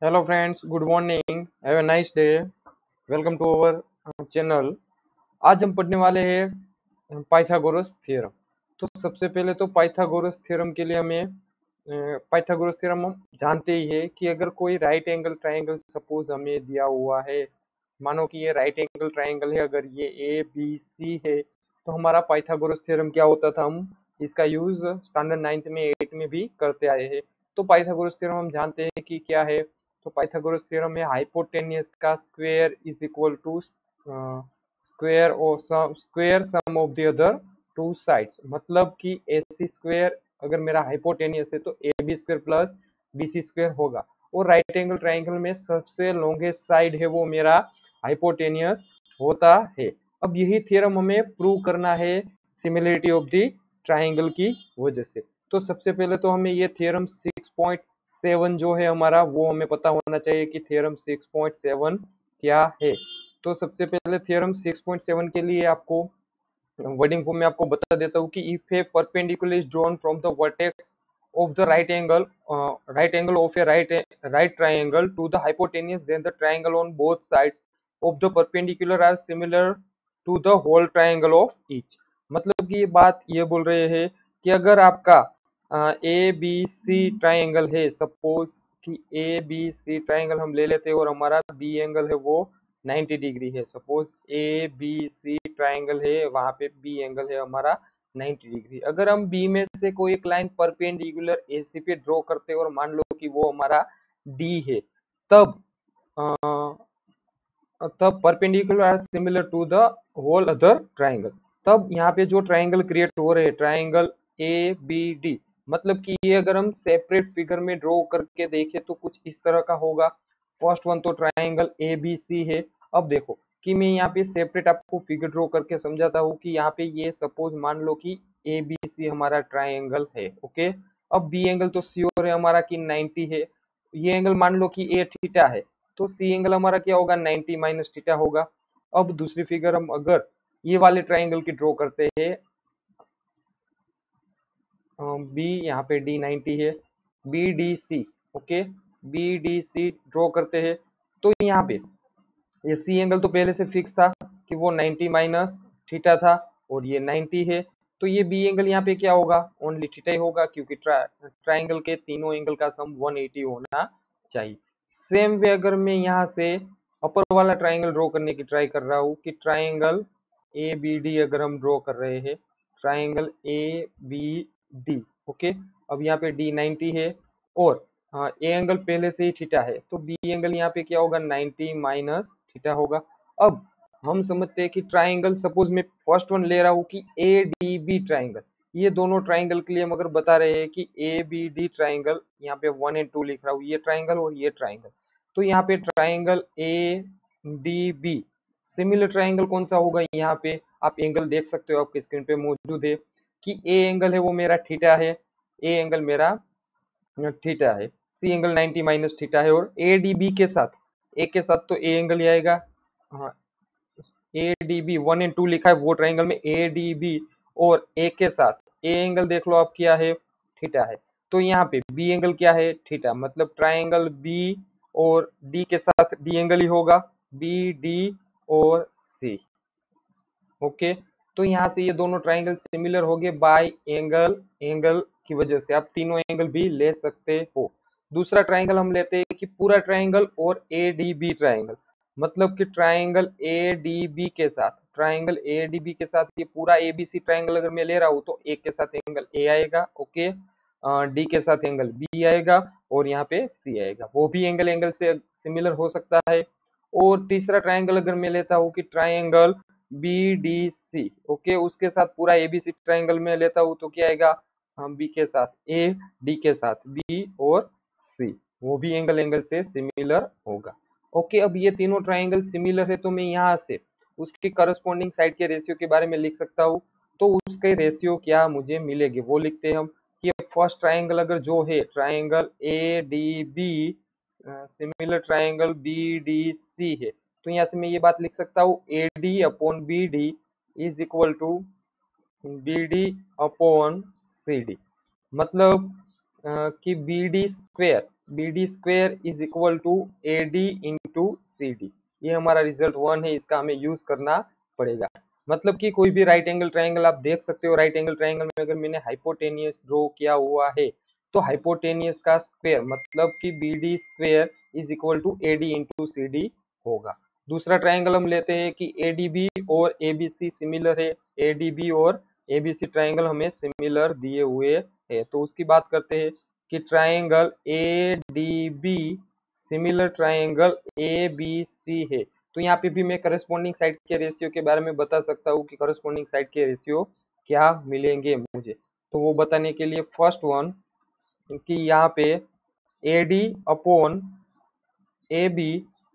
Hello friends, good morning. Have a nice day. Welcome to our channel. आज हम पढ़ने वाले हैं पाइथागोरस थ्योरम। तो सबसे पहले तो पाइथागोरस थ्योरम के लिए हमें पाइथागोरस थ्योरम हम जानते ही है कि अगर कोई राइट एंगल ट्राइंगल सपोज हमें दिया हुआ है, मानो कि ये राइट एंगल ट्राइंगल है, अगर ये ए बी सी है तो हमारा पाइथागोरस थ्योरम क्या होता था, हम इसका यूज स्टैंडर्ड 9th में 8 में भी करते आए हैं। तो पाइथागोरस थ्योरम हम जानते हैं कि क्या है। तो पाइथागोरस थ्योरम में हाइपोटेन्यूस का square is equal to square sum of the other two sides, मतलब कि ए सी स्क्वायर अगर मेरा हाइपोटेनियस है तो A B square plus B C square होगा। और राइट एंगल ट्राइंगल में सबसे लॉन्गेस्ट साइड है वो मेरा हाइपोटेनियस होता है। अब यही थ्योरम हमें प्रूव करना है सिमिलरिटी ऑफ द ट्राइंगल की वजह से। तो सबसे पहले तो हमें ये थ्योरम 6.7 जो है हमारा, वो हमें पता होना चाहिए कि थ्योरम 6.7 क्या है। तो सबसे पहले थ्योरम 6.7 के लिए आपको वर्डिंग फॉर्म में आपको बता देता हूँ कि if a perpendicular is drawn from the vertex of the right angle of a right triangle to the hypotenuse, then the triangle on both sides of the perpendicular are similar to the whole triangle of each. मतलब कि ये बात ये बोल रहे हैं कि अगर आपका ए बी सी ट्राइंगल है, सपोज कि ए बी सी ट्राइंगल हम ले लेते हैं और हमारा बी एंगल है वो 90 डिग्री है। Suppose A B C triangle है, वहां पे बी एंगल है हमारा 90 डिग्री। अगर हम बी में से कोई एक लाइन परपेंडिकुलर ए सी पे ड्रॉ करते हैं और मान लो कि वो हमारा डी है, तब तब perpendicular are similar to the whole other triangle. तब यहाँ पे जो ट्राइंगल क्रिएट हो रहे हैं, ट्राइंगल ए बी डी, मतलब कि ये अगर हम सेपरेट फिगर में ड्रॉ करके देखें तो कुछ इस तरह का होगा। फर्स्ट वन तो ट्राइंगल ए बी सी है। अब देखो कि मैं यहाँ पे सेपरेट आपको फिगर ड्रॉ करके समझाता हूँ कि यहाँ पे ये सपोज मान लो कि ए बी सी हमारा ट्राइंगल है, ओके। अब बी एंगल तो श्योर है हमारा कि 90 है। ये एंगल मान लो कि ए थीटा है, तो सी एंगल हमारा क्या होगा, 90 माइनस थीटा होगा। अब दूसरी फिगर हम अगर ये वाले ट्राइंगल की ड्रॉ करते हैं, बी यहाँ पे डी 90 है, B D C, okay, B D C draw करते हैं। तो यहाँ पे ये सी एंगल तो पहले से फिक्स था कि वो 90 माइनस थीटा था और ये 90 है। तो ये बी एंगल यहाँ पे क्या होगा, ओनली थीटा ही होगा, क्योंकि ट्राइंगल के तीनों एंगल का सम 180 होना चाहिए। सेम वे अगर मैं यहाँ से अपर वाला ट्राइंगल ड्रॉ करने की ट्राई कर रहा हूँ कि ट्राइंगल ए बी डी अगर हम ड्रॉ कर रहे हैं, triangle A B D, okay. अब यहाँ पे डी 90 है और ए एंगल पहले से ही थीटा है, तो बी एंगल यहाँ पे क्या होगा, 90 माइनस थीटा होगा। अब हम समझते हैं कि ट्राइंगल, सपोज मैं फर्स्ट वन ले रहा हूँ कि ए डी बी ट्राइंगल, ये दोनों ट्राइंगल के लिए हम अगर बता रहे हैं कि ए बी डी ट्राइंगल, यहाँ पे 1 एंड 2 लिख रहा हूँ, ये ट्राइंगल और ये ट्राइंगल। तो यहाँ पे triangle A D B similar triangle कौन सा होगा, यहाँ पे आप एंगल देख सकते हो, आपके स्क्रीन पे मौजूद है कि ए एंगल है वो मेरा थीटा है, ए एंगल मेरा थीटा है, सी एंगल 90 माइनस थीटा है, और ए डी बी के साथ, ए के साथ तो ए एंगल ही आएगा। हाँ, ए डी बी 1 एंड 2 लिखा है वो ट्राइंगल में ए डी बी, और ए के साथ ए एंगल देख लो आप क्या है, थीटा है। तो यहाँ पे बी एंगल क्या है, थीटा, मतलब ट्राइंगल बी और डी के साथ डी एंगल ही होगा, बी डी और सी, ओके। तो यहाँ से ये दोनों ट्राइंगल सिमिलर हो गए बाय एंगल, एंगल की वजह से आप तीनों एंगल भी ले सकते हो। दूसरा ट्राइंगल हम लेते हैं कि पूरा ट्राइंगल और ए डी बी ट्राइंगल, मतलब कि ट्राइंगल ए डी बी के साथ, ट्राइंगल ए डी बी के साथ ये पूरा ए बी सी ट्राइंगल अगर मैं ले रहा हूँ तो ए के साथ एंगल ए आएगा, ओके, डी के साथ एंगल बी आएगा और यहाँ पे सी आएगा, वो भी एंगल एंगल से सिमिलर हो सकता है। और तीसरा ट्राइंगल अगर मैं लेता हूँ कि triangle B D C, okay, उसके साथ पूरा एबीसी ट्राइंगल में लेता हूँ तो क्या आएगा, हम बी के साथ ए, डी के साथ बी और सी, वो भी एंगल एंगल से सिमिलर होगा, ओके। अब ये तीनों ट्राइंगल सिमिलर है तो मैं यहाँ से उसकी करस्पॉन्डिंग साइड के रेशियो के बारे में लिख सकता हूँ। तो उसके रेशियो क्या मुझे मिलेगी वो लिखते हैं हम कि फर्स्ट ट्राइंगल अगर जो है triangle A D B similar triangle B D C है, तो यहाँ से मैं ये बात लिख सकता हूँ A D upon B D is equal to B D upon C D, मतलब कि B D square B D square is equal to A D into C D. ये हमारा रिजल्ट 1 है, इसका हमें यूज करना पड़ेगा। मतलब कि कोई भी राइट एंगल ट्राइंगल आप देख सकते हो, राइट एंगल ट्राइंगल में अगर मैंने हाइपोटेनियस ड्रॉ किया हुआ है तो हाइपोटेनियस का स्क्वायर मतलब कि B D square is equal to A D into C D होगा। दूसरा ट्राइंगल हम लेते हैं कि ए डी बी और ए बी सी सिमिलर है, ए डी बी और ए बी सी ट्राइंगल हमें सिमिलर दिए हुए है, तो उसकी बात करते हैं कि triangle A D B similar triangle A B C है। तो यहाँ पे भी मैं करस्पॉन्डिंग साइड के रेशियो के बारे में बता सकता हूँ कि करस्पॉन्डिंग साइड के रेशियो क्या मिलेंगे मुझे। तो वो बताने के लिए फर्स्ट वन कि यहाँ पे A D upon A B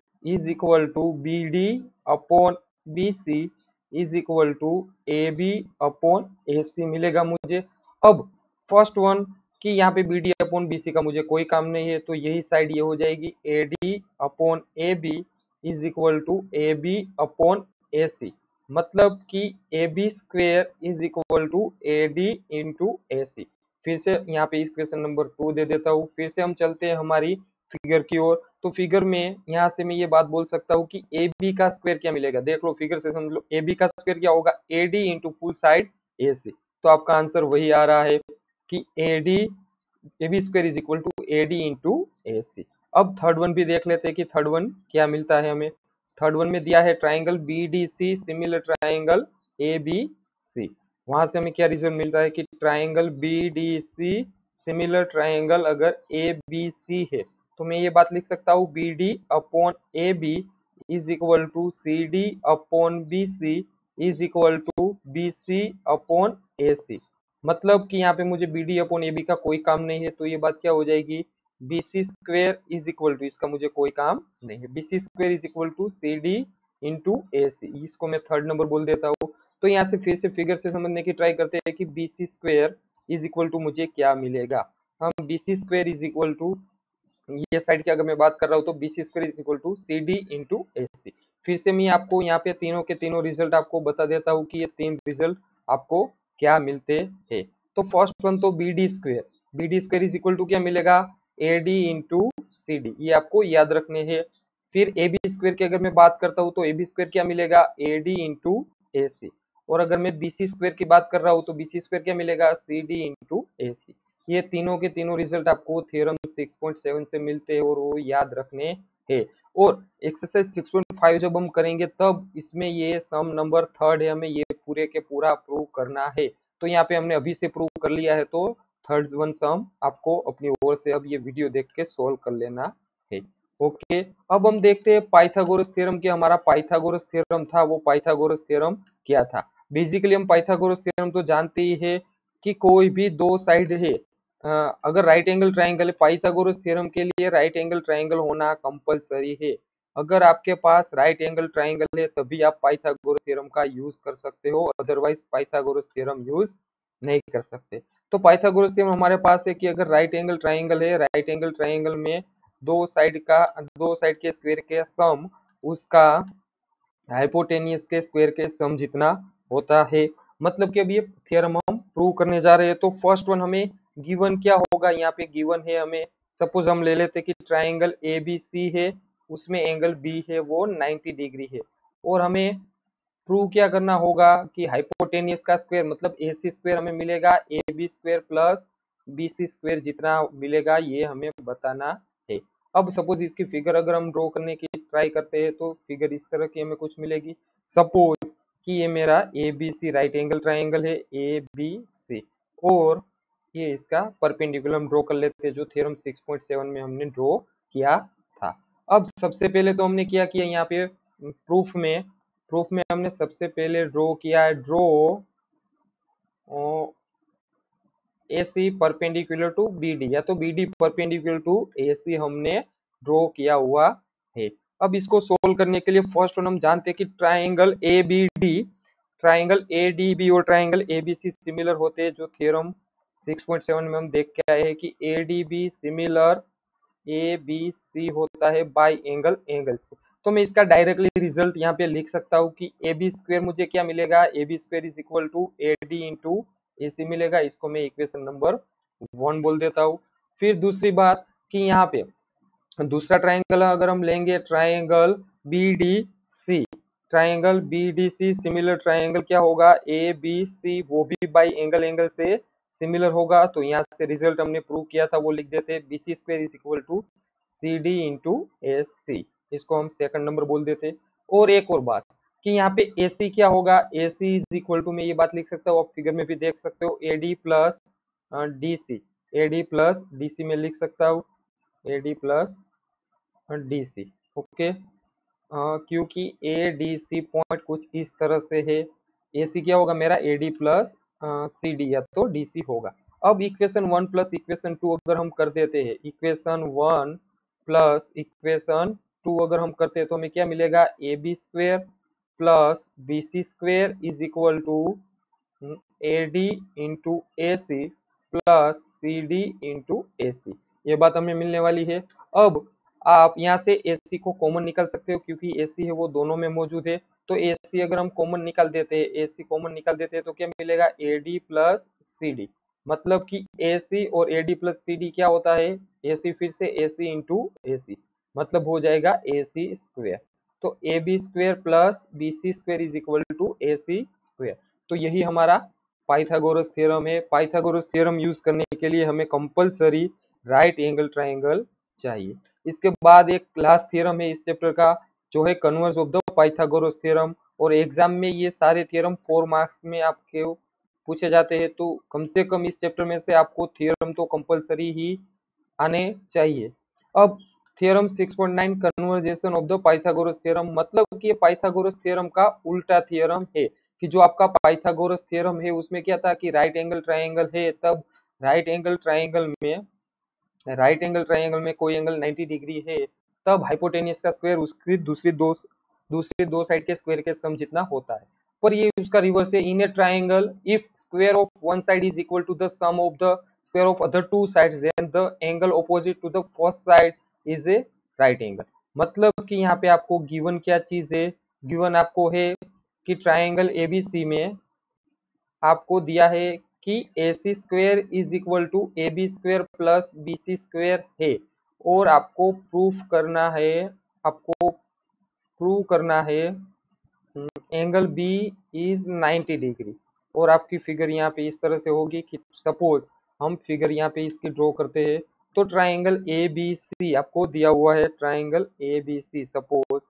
is equal to B D upon B C is equal to A B upon A C मिलेगा मुझे। अब फर्स्ट वन कि यहाँ पे B D upon B C का मुझे कोई काम नहीं है, तो यही साइड ये हो जाएगी A D upon A B is equal to A B upon A C, मतलब कि A B square is equal to A D into A C. फिर से यहाँ पे इक्वेशन नंबर 2 दे देता हूँ। फिर से हम चलते हैं हमारी फिगर की ओर। तो फिगर में यहाँ से मैं ये बात बोल सकता हूँ कि ए बी का स्क्वायर क्या मिलेगा, देख लो फिगर से समझ लो। ए बी का स्क्वायर क्या होगा, A D into full side A C. तो आपका आंसर वही आ रहा है कि A D A B square is equal to A D into A C. अब थर्ड वन भी देख लेते हैं कि थर्ड वन क्या मिलता है हमें। थर्ड वन में दिया है triangle B D C similar triangle A B C. वहां से हमें क्या रिजल्ट मिल रहा है कि triangle B D C similar triangle अगर ए बी सी है तो मैं ये बात लिख सकता हूँ B D upon A B is equal to C D upon B C is equal to B C upon A C. मतलब कि यहाँ पे मुझे B D upon A B का कोई काम नहीं है, तो ये बात क्या हो जाएगी, B C square is equal to, इसका मुझे कोई काम नहीं है, B C square is equal to C D into A C. इसको मैं थर्ड नंबर बोल देता हूँ। तो यहाँ से फिर से फिगर से समझने की ट्राई करते हैं कि B C square is equal to मुझे क्या मिलेगा। हम B C square is equal to ये साइड की अगर मैं बात कर रहा हूँ तो B C square is equal to C D into A C. फिर से मैं आपको यहाँ पे तीनों के तीनों रिजल्ट आपको बता देता हूँ कि ये तीन रिजल्ट आपको क्या मिलते हैं। तो फर्स्ट वन तो B D square is equal to क्या मिलेगा, A D into C D, ये आपको याद रखने हैं। फिर ए बी स्क्वायर की अगर मैं बात करता हूँ तो ए बी स्क्वायर क्या मिलेगा, A D into A C. और अगर मैं बी सी स्क्वायर की बात कर रहा हूँ तो बी सी स्क्वायर क्या मिलेगा, सी डी इंटू ए सी। ये तीनों के तीनों रिजल्ट आपको थ्योरम 6.7 से मिलते हैं और वो याद रखने हैं। और एक्सरसाइज 6.5 जब हम करेंगे तब इसमें ये सम नंबर थर्ड है, हमें ये पूरे के पूरा प्रूव करना है। तो यहाँ पे हमने अभी से प्रूव कर लिया है, तो थर्ड वन सम आपको अपनी ओर से अब ये वीडियो देख के सोल्व कर लेना है। ओके, अब हम देखते हैं पाइथागोरस थ्योरम के। हमारा पाइथागोरस थ्योरम था, वो पाइथागोरस थ्योरम क्या था। बेसिकली हम पाइथागोरस थ्योरम तो जानते ही है कि कोई भी दो साइड है, अगर राइट एंगल ट्राइंगल है, पाइथागोरस थ्योरम के लिए राइट एंगल ट्राइंगल होना कंपलसरी है। अगर आपके पास राइट एंगल ट्राइंगल है तभी आप पाइथागोरस थ्योरम का यूज कर सकते हो, अदरवाइज पाइथागोरस थ्योरम यूज नहीं कर सकते। तो पाइथागोरस थ्योरम हमारे पास है कि अगर राइट एंगल ट्राइंगल है, राइट एंगल ट्राइंगल में दो साइड के स्क्वायर के सम उसका हाइपोटेनियस के स्क्वायर के सम जितना होता है। मतलब कि अब ये थ्योरम हम प्रूव करने जा रहे हैं। तो फर्स्ट वन हमें गिवन क्या होगा, यहाँ पे गिवन है हमें, सपोज हम ले लेते कि ट्राइंगल ए बी सी है, उसमें एंगल बी है वो 90 डिग्री है, और हमें प्रूव क्या करना होगा कि हाइपोटेनियस का स्क्वायर मतलब ए सी स्क्वायर हमें मिलेगा A B square plus B C square जितना मिलेगा ये हमें बताना है। अब सपोज इसकी फिगर अगर हम ड्रॉ करने की ट्राई करते हैं तो फिगर इस तरह की हमें कुछ मिलेगी। सपोज कि ये मेरा A B C right angle triangle है ए बी सी, और ये इसका परपेंडिकुलर हम ड्रॉ कर लेते हैं जो थ्योरम 6.7 में हमने ड्रॉ किया था। अब सबसे पहले तो हमने क्या किया, यहाँ पे प्रूफ में हमने सबसे पहले ड्रॉ किया है, draw A C perpendicular to B D, या तो B D perpendicular to A C हमने ड्रॉ किया हुआ है। अब इसको सोल्व करने के लिए फर्स्ट वन हम जानते हैं कि triangle A B D, triangle A D B और triangle A B C similar होते हैं, जो थ्योरम 6.7 में हम देख के आए हैं कि A D B similar A B C होता है बाय एंगल से। तो मैं इसका डायरेक्टली रिजल्ट यहाँ पे लिख सकता हूँ कि ए बी स्क्वायर मुझे क्या मिलेगा, A B square is equal to A D into A C मिलेगा। इसको मैं इक्वेशन नंबर 1 बोल देता हूँ। फिर दूसरी बात कि यहाँ पे दूसरा ट्राइंगल अगर हम लेंगे, triangle B D C, triangle B D C similar triangle क्या होगा, ए बी सी, वो भी बाई एंगल एंगल से सिमिलर होगा। तो यहाँ से रिजल्ट हमने प्रूव किया था वो लिख देते, B C square is equal to C D into A C, इसको हम सेकंड नंबर बोल देते। और एक और बात कि यहाँ पे ए सी क्या होगा, A C is equal to, मैं ये बात लिख सकता हूँ, आप फिगर में भी देख सकते हो, A D plus D C, A D plus D C में लिख सकता हूँ, A D plus D C, okay. क्योंकि ए डी सी पॉइंट कुछ इस तरह से है, ए सी क्या होगा मेरा, A D plus C D, या तो डी सी होगा। अब इक्वेशन 1 प्लस इक्वेशन 2 अगर हम कर देते हैं, इक्वेशन 1 प्लस इक्वेशन 2 अगर हम करते हैं तो हमें क्या मिलेगा, A B square plus B C square is equal to A D into A C plus C D into A C, ये बात हमें मिलने वाली है। अब आप यहाँ से ए सी को कॉमन निकाल सकते हो, क्योंकि ए सी है वो दोनों में मौजूद है। तो ए सी अगर हम कॉमन निकाल देते हैं, ए सी कॉमन निकाल देते हैं तो क्या मिलेगा, A D plus C D, मतलब कि ए सी और A D plus C D क्या होता है, ए सी फिर से ए सी इंटू ए सी, मतलब हो जाएगा ए सी स्क्वेयर। तो A B square plus B C square is equal to A C square. तो यही हमारा पाइथागोरस थ्योरम है। पाइथागोरस थ्योरम यूज करने के लिए हमें कंपलसरी राइट एंगल ट्राइंगल चाहिए। इसके बाद एक लास्ट थ्योरम है इस चैप्टर का, जो है converse of the Pythagoras theorem. और एग्जाम में ये सारे थ्योरम 4 मार्क्स में आपके पूछे जाते हैं, तो कम से कम इस चैप्टर में से आपको थ्योरम तो कंपलसरी ही आने चाहिए। अब theorem 6.9 conversation of the Pythagoras theorem, मतलब कि ये पाइथागोरस थ्योरम का उल्टा थ्योरम है। कि जो आपका पाइथागोरस थ्योरम है उसमें क्या था कि राइट एंगल ट्राइंगल है, तब राइट एंगल ट्राइंगल में कोई एंगल 90 डिग्री है, तब हाइपोटेनियस का स्क्वायर उसकी दूसरी दो साइड के स्क्वायर के सम जितना होता है। पर ये उसका रिवर्स है, in a triangle if square of one side is equal to the sum of the square of other two sides, then the angle opposite to the first side is a right angle. मतलब कि यहाँ पे आपको given क्या चीज है, given आपको है कि ट्राइंगल एबीसी में आपको दिया है कि A C square is equal to A B square plus B C square है, और आपको प्रूव करना है एंगल बी इज 90 डिग्री। और आपकी फिगर यहाँ पे इस तरह से होगी कि सपोज हम फिगर यहाँ पे इसकी ड्रॉ करते हैं, तो ट्राइंगल ए बी सी आपको दिया हुआ है, triangle A B C, suppose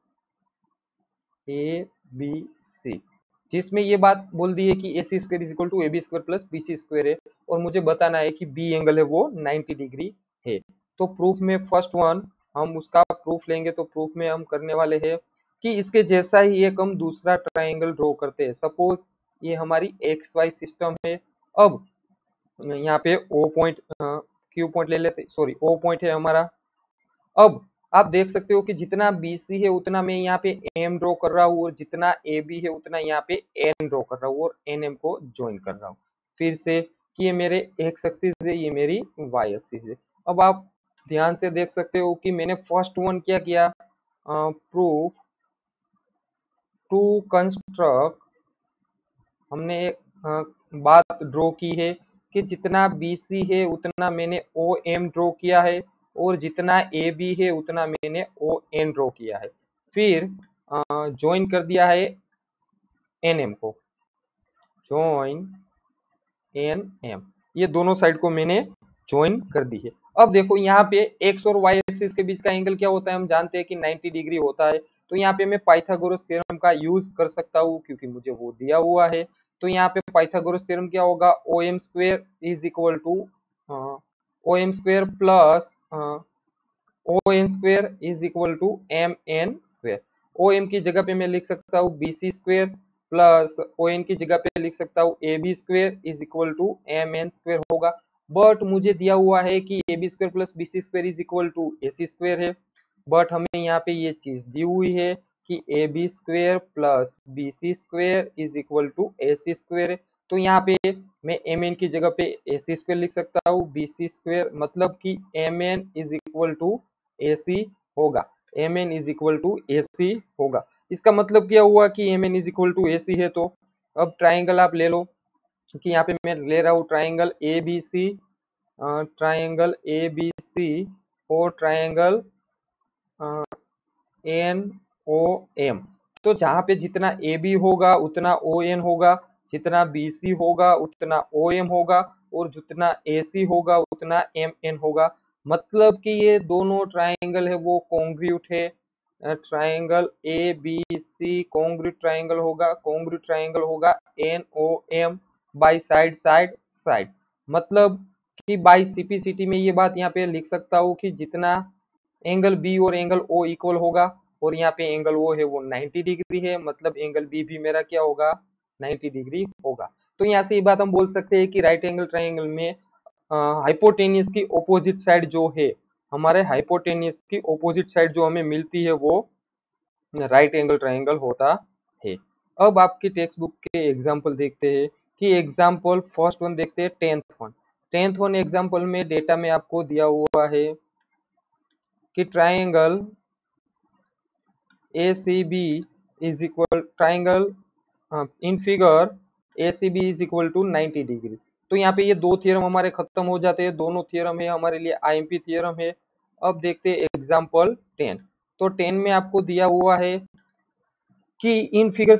A B C, जिसमें ये बात बोल दी है कि A C square is equal to A B square plus B C square है, और मुझे बताना है कि बी एंगल है वो 90 डिग्री है। तो प्रूफ में फर्स्ट वन हम उसका प्रूफ लेंगे, तो प्रूफ में हम करने वाले हैं कि इसके जैसा ही एक हम दूसरा ट्राइंगल ड्रॉ करते हैं। सपोज ये हमारी एक्स वाई सिस्टम है। अब यहाँ पे ओ पॉइंट क्यू पॉइंट ले लेते, सॉरी ओ पॉइंट है हमारा। अब आप देख सकते हो कि जितना BC है उतना मैं यहाँ पे M ड्रॉ कर रहा हूँ, और जितना AB है उतना यहाँ पे N ड्रॉ कर रहा हूँ, और NM को ज्वाइन कर रहा हूँ। फिर से कि ये मेरे एक्स एक्सिस है, ये मेरी वाई एक्सिस है। अब आप ध्यान से देख सकते हो कि मैंने फर्स्ट वन क्या किया, प्रूफ टू कंस्ट्रक्ट, हमने एक बात ड्रॉ की है कि जितना BC है उतना मैंने OM ड्रॉ किया है, और जितना AB है उतना मैंने ON ड्रॉ किया है। फिर ज्वाइन कर दिया है NM को, ज्वाइन NM, ये दोनों साइड को मैंने ज्वाइन कर दी है। अब देखो यहाँ पे एक्स और वाई एक्सिस के बीच का एंगल क्या होता है, हम जानते हैं कि 90 डिग्री होता है। तो यहाँ पे मैं पाइथागोरस थ्योरम का यूज कर सकता हूँ, क्योंकि मुझे वो दिया हुआ है। तो यहाँ पे पाइथागोरस थ्योरम क्या होगा, O M square is equal to O M square plus O N square is equal to M N square. ओ एम की जगह पे मैं लिख सकता हूँ B C square, plus O N की जगह पे लिख सकता हूँ A B square is equal to M N square होगा। बट मुझे दिया हुआ है कि A B square plus B C square is equal to A C square है, बट हमें यहाँ पे ये चीज दी हुई है कि A B square plus B C square is equal to A C square है। तो यहाँ पे मैं एम एन की जगह पे ए सी स्क्वेयर लिख सकता हूँ, बी सी स्क्वेयर, मतलब कि M N is equal to A C होगा, M N is equal to A C होगा। इसका मतलब क्या हुआ कि M N is equal to A C है। तो अब ट्राइंगल आप ले लो, कि यहाँ पे मैं ले रहा हूँ triangle A B C, triangle A B C और ट्राइंगल NOM। तो जहां पे जितना AB होगा उतना ON होगा, जितना BC होगा उतना OM होगा, और जितना AC होगा उतना MN होगा। मतलब कि ये दोनों ट्राइंगल है वो कॉन्ग्रुएंट है। ट्राइंगल ABC कॉन्ग्रुएंट ट्राइंगल होगा, कॉन्ग्रुएंट ट्राइंगल होगा NOM by side side side. मतलब कि बाई CPCT में ये बात यहाँ पे लिख सकता हूँ कि जितना एंगल बी और एंगल ओ इक्वल होगा, और यहाँ पे एंगल ओ है वो 90 डिग्री है, मतलब एंगल बी भी मेरा क्या होगा, 90 डिग्री होगा। तो यहाँ से ये बात हम बोल सकते हैं कि राइट एंगल ट्राइंगल में हाइपोटेनियस की ऑपोजिट साइड जो है, हमारे हाइपोटेनियस की ऑपोजिट साइड जो हमें मिलती है वो राइट एंगल ट्राइंगल होता है। अब आपकी टेक्स्ट बुक के एग्जाम्पल देखते हैं कि एग्जाम्पल फर्स्ट वन देखते हैं, टेंथ वन एग्जाम्पल में डेटा में आपको दिया हुआ है कि triangle ACB is equal triangle in figure ACB is equal to 90 degree. तो यहाँ पे ये दो थियरम हमारे खत्म हो जाते हैं, दोनों थियरम है हमारे लिए IMP थियरम है। अब देखते हैं एग्जाम्पल 10। तो 10 में आपको दिया हुआ है कि in figure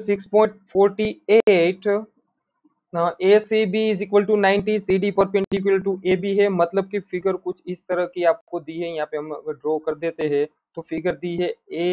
6.48 ACB is equal to 90, CD perpendicular to AB है। मतलब कि फिगर कुछ इस तरह की आपको दी है, यहाँ पे हम अगर ड्रॉ कर देते हैं तो फिगर दी है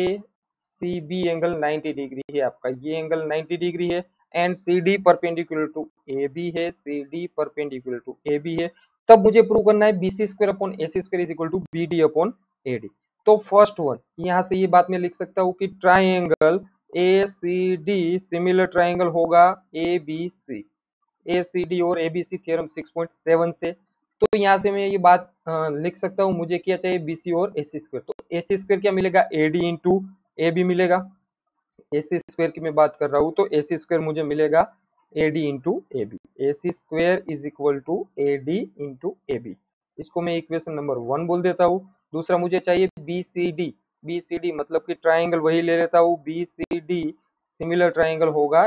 ACB एंगल 90 डिग्री है, आपका ये एंगल 90 डिग्री है, and CD perpendicular to AB है, CD परपेंडिकुलर टू AB है। तब मुझे प्रूव करना है BC square upon AC square is equal to BD upon AD। तो फर्स्ट वन यहाँ से ये बात मैं लिख सकता हूँ कि ट्राइंगल ACD सिमिलर ट्राइंगल होगा ABC, ACD और ABC थ्योरम 6.7 से। तो यहाँ से मैं ये बात लिख सकता हूँ, मुझे क्या चाहिए BC और AC स्क्वायर। तो AC स्क्वायर क्या मिलेगा, AD इंटू AB मिलेगा। AC स्क्वायर की मैं बात कर रहा हूँ तो AC स्क्वायर मुझे मिलेगा AD into AB। AC square is equal to AD into AB। इसको मैं इक्वेशन नंबर 1 बोल देता हूँ। दूसरा मुझे चाहिए BCD, BCD मतलब कि ट्राइंगल वही ले लेता हूँ, BCD सिमिलर ट्राइंगल होगा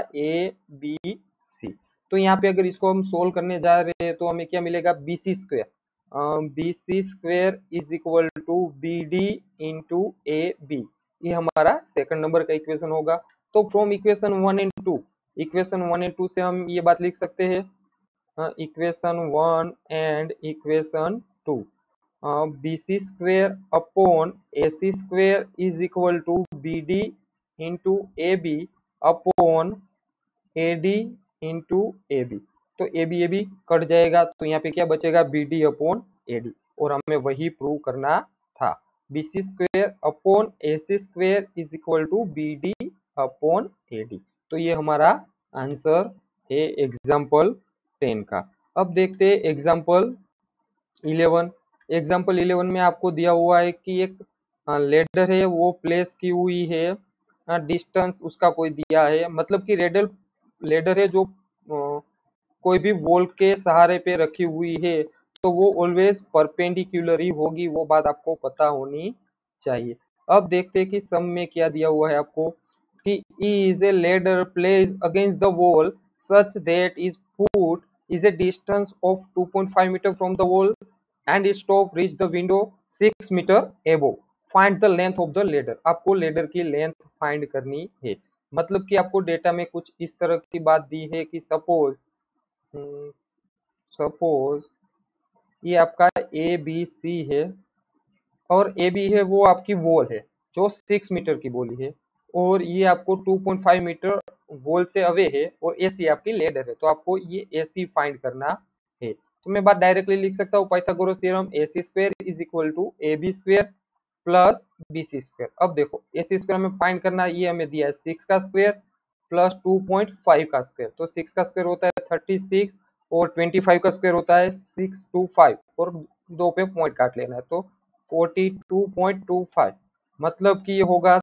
ABC। तो यहाँ पे अगर इसको हम सोल्व करने जा रहे हैं तो हमें क्या मिलेगा, BC square, BC square is equal to BD into AB। ये हमारा सेकंड नंबर का इक्वेशन होगा। तो from equation 1 and 2, equation 1 and 2 से हम ये बात लिख सकते हैं, equation 1 and equation 2, BC square upon AC square is equal to BD into AB upon AD into AB। तो AB कट जाएगा, तो यहाँ पे क्या बचेगा, BD अपॉन AD, और हमें वही प्रूव करना था। BC square upon AC square is equal to BD upon AD। तो ये हमारा आंसर है एग्जाम्पल 10 का। अब देखते हैं एग्जाम्पल 11। एग्जाम्पल 11 में आपको दिया हुआ है कि एक लेडर है वो प्लेस की हुई है, डिस्टेंस उसका कोई दिया है, मतलब कि लेडर है जो कोई भी वॉल के सहारे पे रखी हुई है, तो वो ऑलवेज परपेंडिकुलर ही होगी, वो बात आपको पता होनी चाहिए। अब देखते हैं कि सम में क्या दिया हुआ है आपको कि is a ladder place against the wall such that is put is a distance of 2.5 meter from the wall and its top reach the window 6 meter above. Find the length of the ladder. आपको ladder की length find करनी है। मतलब कि आपको data में कुछ इस तरह की बात दी है कि सपोज ये आपका ABC है, और AB है वो आपकी वॉल है जो 6 मीटर की बोली है, और ये आपको 2.5 मीटर वॉल से अवे है, और AC आपकी लेडर है, तो आपको ये AC फाइंड करना है। तो मैं बात डायरेक्टली लिख सकता हूँ, Pythagoras theorem AC square is equal to AB square plus BC square. अब देखो AC स्क्वायर हमें फाइंड करना है, ये हमें दिया है 6 का स्क्वायर प्लस 2.5 का स्क्वायर। तो 6 का स्क्वायर होता है 36, और 25 का स्क्वायर होता है 625, और दो पे पॉइंट काट लेना है, तो 42.25। मतलब कि ये होगा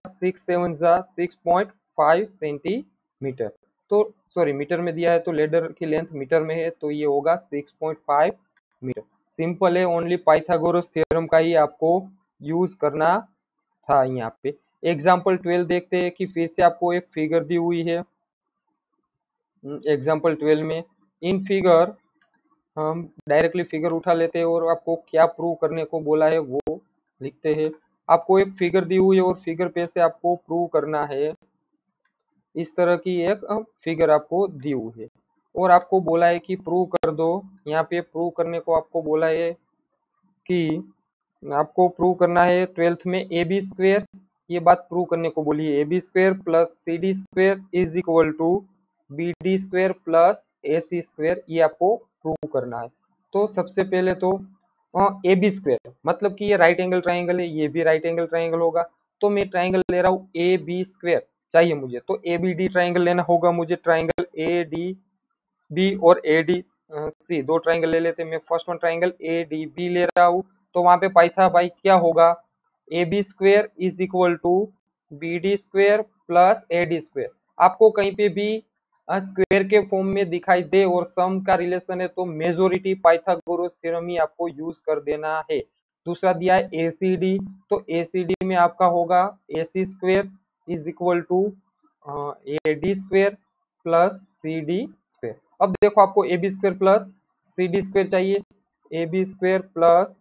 6 सेंटीमीटर। तो सॉरी मीटर में दिया है, तो लेडर की लेंथ मीटर में है, तो ये होगा 6.5 मीटर। सिंपल है, ओनली पाइथागोरस थ्योरम का ही आपको यूज करना था यहाँ पे। एग्जाम्पल 12 देखते हैं कि फिर से आपको एक फिगर दी हुई है। एग्जाम्पल 12 में इन फिगर हम डायरेक्टली फिगर उठा लेते हैं और आपको क्या प्रूव करने को बोला है वो लिखते हैं। आपको एक फिगर दी हुई है और फिगर पे से आपको प्रूव करना है। इस तरह की एक फिगर आपको दी हुई है और आपको बोला है कि प्रूव कर दो। यहाँ पे प्रूव करने को आपको बोला है कि आपको प्रूव करना है 12th में ए बी स्क्वेयर, ये बात प्रूव करने को बोली है। A B square plus C D square is equal to B D square plus A C square, ये आपको प्रूव करना है। तो सबसे पहले तो ए बी स्क्वेयर मतलब कि ये राइट एंगल ट्राइंगल है, ये भी राइट एंगल ट्राइंगल होगा। तो मैं ट्राइंगल ले रहा हूँ ए बी स्क्वेयर चाहिए मुझे, तो ए बी डी ट्राइंगल लेना होगा मुझे। ट्राइंगल ए डी बी और ए डी सी, दो ट्राइंगल ले लेते हैं। मैं first one triangle A D B ले रहा हूँ, तो वहां पे पाइथा भाई क्या होगा, A B square is equal to B D square plus A D square. आपको कहीं पे भी स्क्वेयर के फॉर्म में दिखाई दे और सम का रिलेशन है तो मेजोरिटी पाइथागोरस थ्योरम ही आपको यूज कर देना है। दूसरा दिया है ए सी डी, तो ए सी डी में आपका होगा A C square is equal to A D square plus C D square. अब देखो आपको A B square plus C D square चाहिए, A B square plus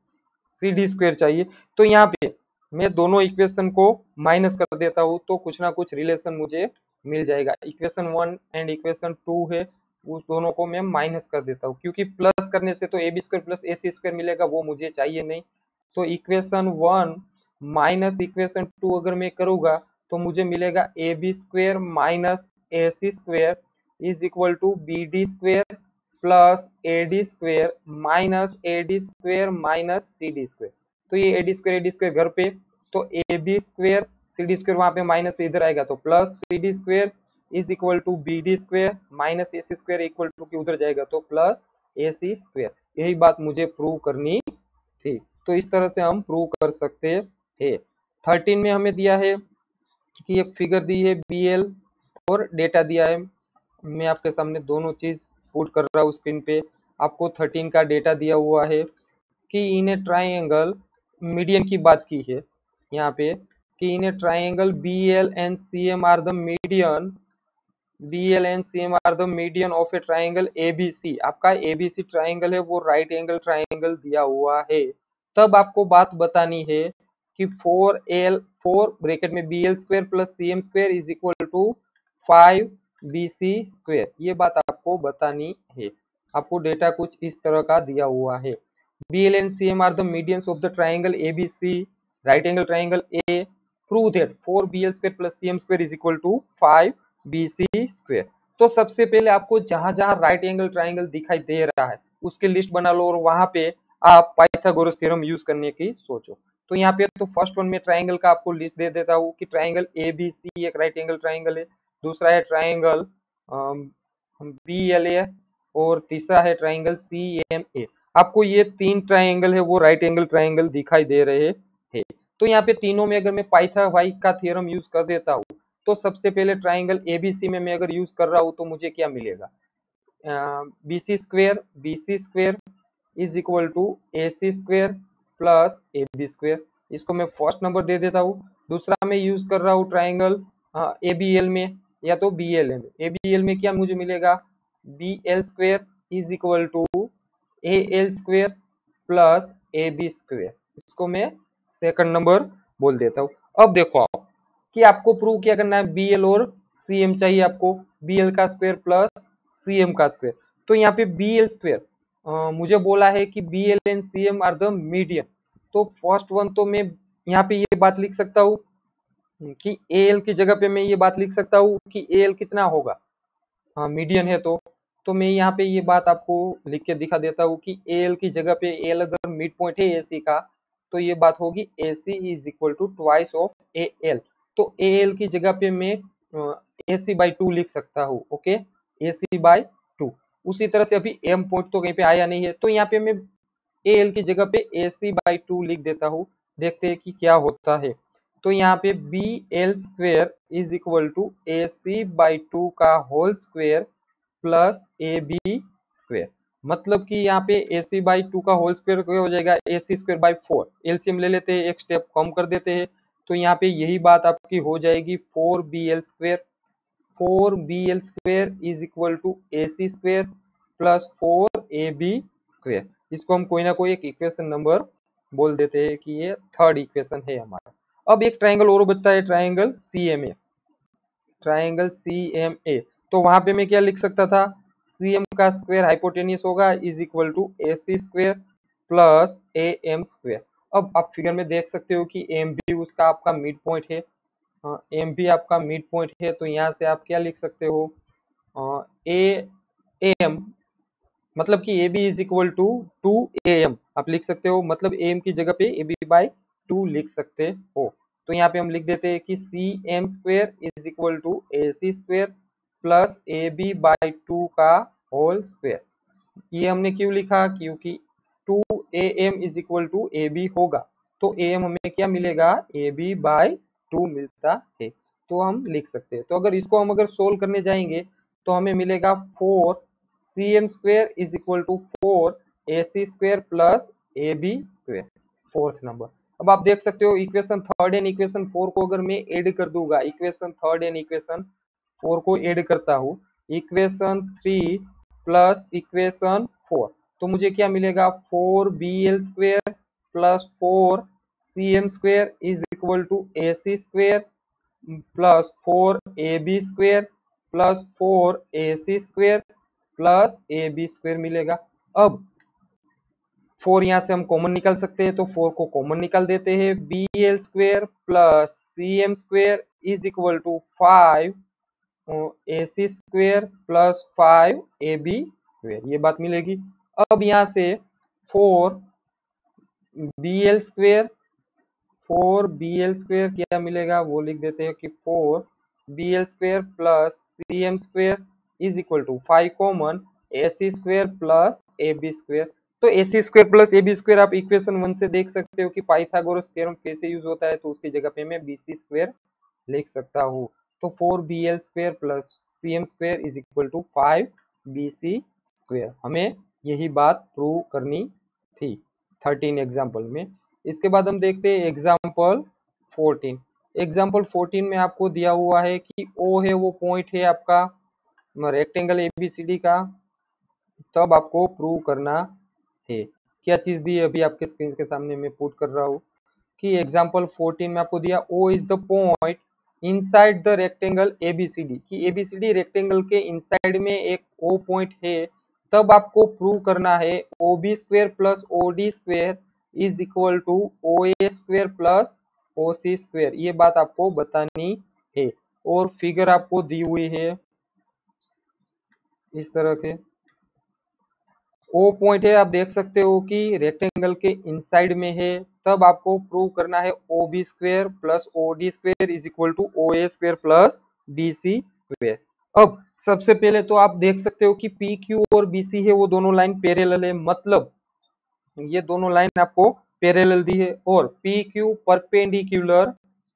C D square चाहिए। तो यहाँ पे मैं दोनों इक्वेशन को माइनस कर देता हूँ तो कुछ ना कुछ रिलेशन मुझे मिल जाएगा। इक्वेशन 1 एंड इक्वेशन 2 है, उस दोनों को मैं माइनस कर देता हूँ, क्योंकि प्लस करने से तो A B square plus A C square मिलेगा, वो मुझे चाहिए नहीं। तो इक्वेशन 1 माइनस इक्वेशन 2 अगर मैं करूँगा तो मुझे मिलेगा A B square minus A C square is equal to B D square plus A D square minus A D square minus C D square. तो ये ए डी स्क्वेयर घर पे, तो A B square C D square वहां पे minus इधर आएगा, तो plus C D square is equal to B D square minus A C square equal to की उधर जाएगा तो प्लस ए सी स्क्वेयर। यही बात मुझे प्रूव करनी थी, तो इस तरह से हम प्रूव कर सकते हैं। 13 में हमें दिया है कि एक फिगर दी है बी एल और डेटा दिया है। मैं आपके सामने दोनों चीज पुट कर रहा हूँ स्क्रीन पे। आपको 13 का डेटा दिया हुआ है कि इन ए ट्राइंगल, मीडियन की बात की है यहाँ पे, कि in a triangle B L and C M are the median, B L and C M are the median of a triangle A B C. आपका ए बी सी ट्राइंगल है वो राइट एंगल ट्राइंगल दिया हुआ है। तब आपको बात बतानी है कि 4 ब्रैकेट में B L square plus C M square is equal to 5 B C square, ये बात आपको बतानी है। आपको डेटा कुछ इस तरह का दिया हुआ है। B L and C M are the medians of the triangle A B C, right angle triangle A, prove that 4 B L square plus C M square is equal to 5 B C square. तो सबसे पहले आपको जहां जहां right angle triangle दिखाई दे रहा है उसकी लिस्ट बना लो और वहां पे आप पाइथागोरस थ्योरम यूज करने की सोचो। तो यहाँ पे तो फर्स्ट वन में ट्राइंगल का आपको लिस्ट दे देता हूँ कि ट्राइंगल ए बी सी एक राइट एंगल ट्राइंगल है, दूसरा है ट्राइंगल बी एल ए और तीसरा है ट्राइंगल सी एम ए। आपको ये तीन ट्राइंगल है वो राइट एंगल ट्राइंगल दिखाई दे रहे हैं। तो यहाँ पे तीनों में अगर मैं पाइथागोरस का थ्योरम यूज कर देता हूँ तो सबसे पहले ट्राइंगल एबीसी में मैं अगर यूज कर रहा हूं तो मुझे क्या मिलेगा, B C square is equal to A C square plus A B square. इसको मैं फर्स्ट नंबर दे देता हूँ। दूसरा मैं यूज कर रहा हूँ ट्राइंगल ए बी एल में या तो बी एल में। ए बी एल में क्या मुझे मिलेगा, B L square is equal to A L square plus A B square. इसको मैं सेकंड नंबर बोल देता हूँ। अब देखो आप कि आपको प्रूव क्या करना है, बी एल और सी एम चाहिए आपको, बी एल का स्क्वायर प्लस सी एम का स्क्वायर। तो यहाँ पे बी एल स्क्वायर मुझे बोला है कि B L and C M are the median. तो फर्स्ट वन तो मैं यहाँ पे ये बात लिख सकता हूँ कि ए एल की जगह पे मैं ये बात लिख सकता हूँ कि ए एल कितना होगा, हाँ मीडियन है तो मैं यहाँ पे ये बात आपको लिख के दिखा देता हूँ कि ए एल की जगह पे ए एल अगर मिड पॉइंट है ए सी का तो ये बात होगी A C is equal to twice of A L. तो ए एल की जगह पे मैं ए सी बाई 2 लिख सकता हूँ। Okay, A C by 2। उसी तरह से अभी एम पॉइंट तो कहीं पे आया नहीं है तो यहाँ पे मैं ए एल की जगह पे ए सी बाई 2 लिख देता हूँ। देखते हैं कि क्या होता है। तो यहाँ पे B L square is equal to A C by 2 का whole square plus A B square. मतलब कि यहाँ पे ए सी बाई 2 का होल स्क्वेयर क्या हो जाएगा, A C square by 4। LCM ले लेते हैं, एक स्टेप कम कर देते हैं, तो यहाँ पे यही बात आपकी हो जाएगी 4 B L square. 4 B L square is equal to A C square plus 4 A B square. इसको हम कोई ना कोई एक इक्वेशन नंबर बोल देते हैं कि ये थर्ड इक्वेशन है हमारा। अब एक ट्राइंगल और बचता है, ट्राइंगल CMA, ट्राइंगल CMA। तो वहां पे मैं क्या लिख सकता था, CM का स्क्वायर हाइपोटेन्यूस होगा is equal to AC square plus AM square. अब आप फिगर में देख सकते हो कि एम भी उसका आपका मिड पॉइंट है, एम भी आपका मिड पॉइंट है, तो यहाँ से आप क्या लिख सकते हो, ए एम मतलब कि A B is equal to 2AM आप लिख सकते हो, मतलब एम की जगह पे ए बी बाई 2 लिख सकते हो। तो यहाँ पे हम लिख देते हैं कि CM square is equal to AC square plus AB by 2 का होल स्क्वायर। ये हमने क्यों लिखा, क्योंकि 2AM is equal to AB होगा, तो AM हमें क्या मिलेगा, AB बाई 2 मिलता है, तो हम लिख सकते हैं। तो अगर इसको हम अगर सोल्व करने जाएंगे तो हमें मिलेगा 4CM square is equal to 4AC square plus AB square, fourth number. अब आप देख सकते हो इक्वेशन थर्ड एंड इक्वेशन 4 को अगर मैं ऐड कर दूंगा, इक्वेशन थर्ड एंड इक्वेशन 4 को ऐड करता हूँ, इक्वेशन 3 प्लस इक्वेशन 4, तो मुझे क्या मिलेगा, 4BL square plus 4CM square is equal to AC square plus 4AB square plus 4AC square plus AB square मिलेगा। अब 4 यहाँ से हम कॉमन निकाल सकते हैं, तो 4 को कॉमन निकाल देते हैं, BL square plus CM square is equal to 5 AC square plus 5AB square, ये बात मिलेगी। अब यहाँ से 4BL स्क्वायर, 4BL स्क्वायर क्या मिलेगा वो लिख देते हैं कि 4BL square plus CM square is equal to 5 common AC square plus AB square. तो AC square plus AB square आप इक्वेशन 1 से देख सकते हो कि पाइथागोरस थ्योरम कैसे यूज होता है, तो उसकी जगह पे मैं BC स्क्वायर लिख सकता हूँ। तो 4BL square plus CM square is equal to 5BC square, हमें यही बात प्रूव करनी थी 13 एग्जाम्पल में। इसके बाद हम देखते हैं एग्जाम्पल 14। एग्जाम्पल 14 में आपको दिया हुआ है कि O है वो पॉइंट है आपका रेक्टेंगल ABCD का, तब आपको प्रूव करना है। क्या चीज दी है अभी आपके स्क्रीन के सामने मैं पुट कर रहा हूँ कि एग्जाम्पल 14 में आपको दिया O is the point inside the rectangle ABCD, कि ABCD रेक्टेंगल के इनसाइड में एक O पॉइंट है, तब आपको प्रूव करना है OB square plus OD square is equal to OA square plus OC square, ये बात आपको बतानी है। और फिगर आपको दी हुई है इस तरह के, ओ पॉइंट है, आप देख सकते हो कि रेक्टेंगल के इनसाइड में है, तब आपको प्रूव करना है OB square plus OD square is equal to OA square plus BC square. अब सबसे पहले तो आप देख सकते हो कि PQ और BC है वो दोनों लाइन पैरेलल है, मतलब ये दोनों लाइन आपको पैरेलल दी है, और PQ परपेंडिकुलर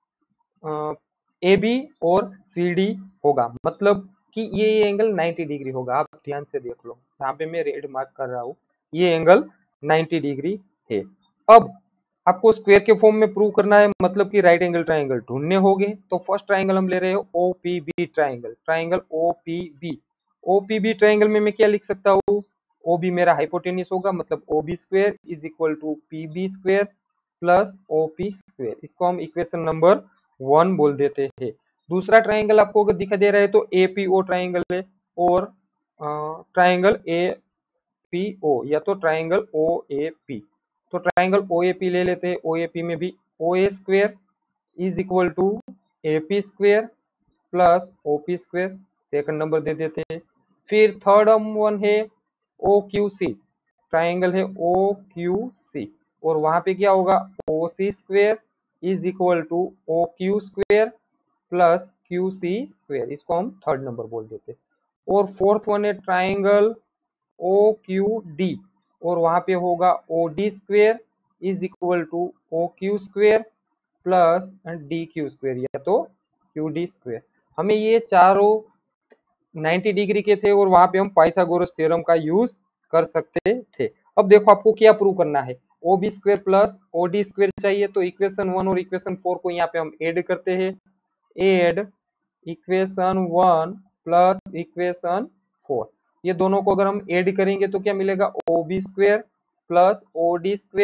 AB और CD होगा, मतलब कि ये एंगल 90 डिग्री होगा। आप ध्यान से देख लो, यहाँ पे मैं रेड मार्क कर रहा हूँ, ये एंगल 90 डिग्री है। अब आपको स्क्वायर के फॉर्म में प्रूव करना है, मतलब कि राइट एंगल ट्राइंगल ढूंढने होंगे। तो फर्स्ट ट्राइंगल हम ले रहे हैं OPB triangle, triangle OPB। OPB triangle में मैं क्या लिख सकता हूँ, OB मेरा हाइपोटेन्यूस होगा, मतलब OB square is equal to PB square plus OP square, इसको हम इक्वेशन नंबर 1 बोल देते हैं। दूसरा ट्राइंगल आपको अगर दिखा दे रहा है तो APO ट्राइंगल है, और ट्राइंगल APO या तो ट्राइंगल OAP। तो ट्राइंगल OAP ले लेते हैं, OAP में भी OA square is equal to AP square plus OP square, second number दे देते हैं। फिर थर्ड वन है OQC, ट्राइंगल है OQC, और वहां पे क्या होगा, OC square is equal to OQ square plus QC square, इसको हम थर्ड नंबर बोल देते हैं। और फोर्थ वन है ट्राइंगल OQD, और वहां पे होगा OD square is equal to OQ square plus DQ square या तो QD स्क्वायर। हमें ये चारों 90 डिग्री के थे, और वहां पे हम पाइथागोरस थ्योरम का यूज कर सकते थे। अब देखो आपको क्या प्रूव करना है, OB square plus OD square चाहिए, तो इक्वेशन 1 और इक्वेशन 4 को यहाँ पे हम ऐड करते हैं, एड इक्वेशन 1 प्लस इक्वेशन 4, ये दोनों को अगर हम ऐड करेंगे तो क्या मिलेगा, OB square plus OD square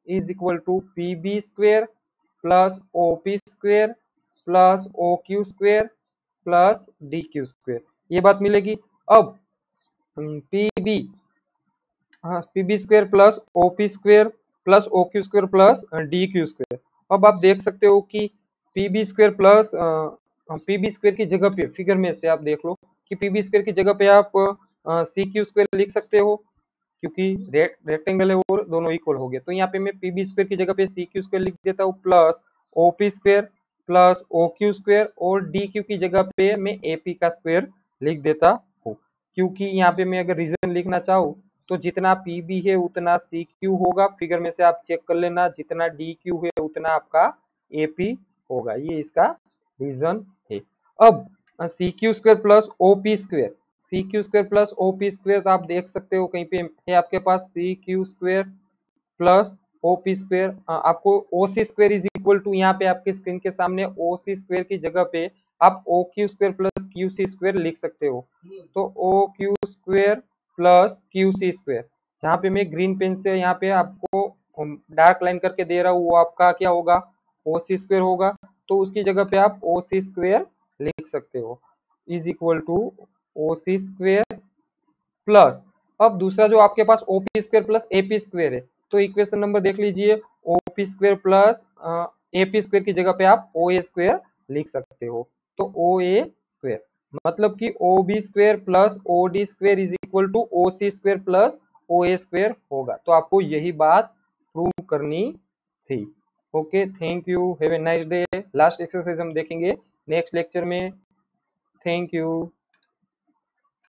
is equal to P B square plus O P square plus O Q square plus D Q square, ये बात मिलेगी। अब पी बी, हाँ, P B square plus O P square plus O Q square plus D Q square. अब आप देख सकते हो कि P B square plus P B square की जगह पे फिगर में से आप देख लो कि पी बी स्क्वेयर की जगह पे आप सी क्यू स्क्वेयर लिख सकते हो, क्योंकि रेक्टेंगल है और दोनों इक्वल हो गए। तो यहाँ पे मैं पी बी स्क्वेयर की जगह पे सी क्यू स्क्वेयर लिख देता हूँ plus O P square plus O Q square, और डी क्यू की जगह पे मैं ए पी का स्क्वेयर लिख देता हूँ। क्योंकि यहाँ पे मैं अगर रीजन लिखना चाहूँ तो जितना पी बी है उतना सी क्यू होगा, फिगर में से आप चेक कर लेना, जितना डी क्यू है उतना आपका ए पी होगा, ये इसका रीजन है। अब C Q square plus O P square, C Q square plus O P square, तो आप देख सकते हो कहीं पे है आपके पास C Q square plus O P square, आपको O C square is equal to, यहाँ पे आपके स्क्रीन के सामने ओ सी स्क्वेयर की जगह पे आप O Q square plus Q C square लिख सकते हो। तो O Q square plus Q C square, जहाँ पे मैं ग्रीन पेन से यहाँ पे आपको डार्क लाइन करके दे रहा हूँ, वो आपका क्या होगा, ओ सी स्क्वेयर होगा। तो उसकी जगह पे आप ओ सी स्क्वेयर लिख सकते हो is equal to O C square plus, अब दूसरा जो आपके पास OP square plus AP square है, तो इक्वेशन नंबर देख लीजिए, OP square plus AP square की जगह पे आप ओ ए स्क्वेयर लिख सकते हो। तो ओ ए स्क्वेयर मतलब कि O B square plus O D square is equal to O C square plus O A square होगा। तो आपको यही बात प्रूव करनी थी। Okay, thank you, have a nice day. Last exercise हम देखेंगे नेक्स्ट लेक्चर में। Thank you.